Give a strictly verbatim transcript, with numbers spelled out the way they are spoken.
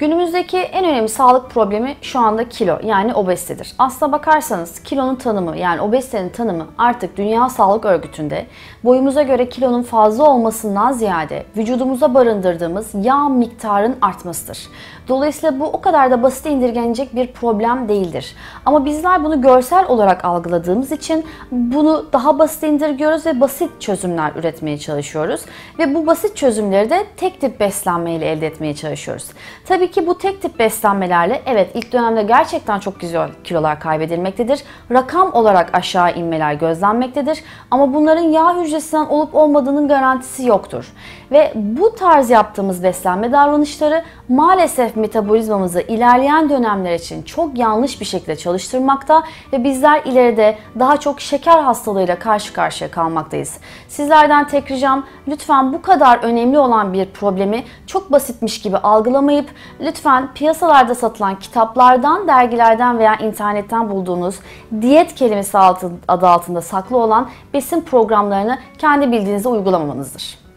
Günümüzdeki en önemli sağlık problemi şu anda kilo, yani obezitedir. Aslına bakarsanız kilonun tanımı, yani obezitenin tanımı artık Dünya Sağlık Örgütü'nde boyumuza göre kilonun fazla olmasından ziyade vücudumuza barındırdığımız yağ miktarının artmasıdır. Dolayısıyla bu o kadar da basit indirgenecek bir problem değildir. Ama bizler bunu görsel olarak algıladığımız için bunu daha basit indirgiyoruz ve basit çözümler üretmeye çalışıyoruz. Ve bu basit çözümleri de tek tip beslenmeyle elde etmeye çalışıyoruz. Tabii ki bu tek tip beslenmelerle evet ilk dönemde gerçekten çok güzel kilolar kaybedilmektedir. Rakam olarak aşağı inmeler gözlenmektedir. Ama bunların yağ hücresinden olup olmadığının garantisi yoktur. Ve bu tarz yaptığımız beslenme davranışları maalesef metabolizmamızı ilerleyen dönemler için çok yanlış bir şekilde çalıştırmakta ve bizler ileride daha çok şeker hastalığıyla karşı karşıya kalmaktayız. Sizlerden tek ricam lütfen bu kadar önemli olan bir problemi çok basitmiş gibi algılamayıp lütfen piyasalarda satılan kitaplardan, dergilerden veya internetten bulduğunuz diyet kelimesi adı altında saklı olan besin programlarını kendi bildiğinizde uygulamamanızdır.